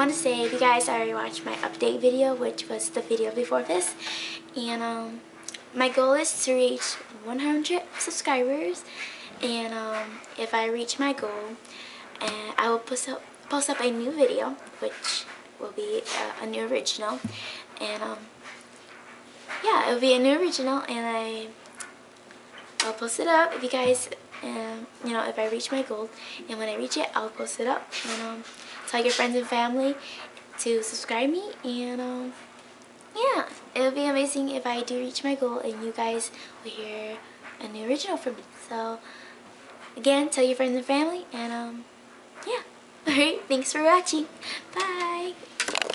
want to say, if you guys already watched my update video, which was the video before this, and my goal is to reach 100 subscribers, and if I reach my goal, I will post up a new video, which will be a new original, and yeah, it will be a new original, and I'll post it up if you guys, you know, if I reach my goal, and when I reach it, I'll post it up, and tell your friends and family to subscribe me, and yeah, it would be amazing if I do reach my goal and you guys will hear a new original from me. So again, tell your friends and family, and yeah. Alright, thanks for watching. Bye.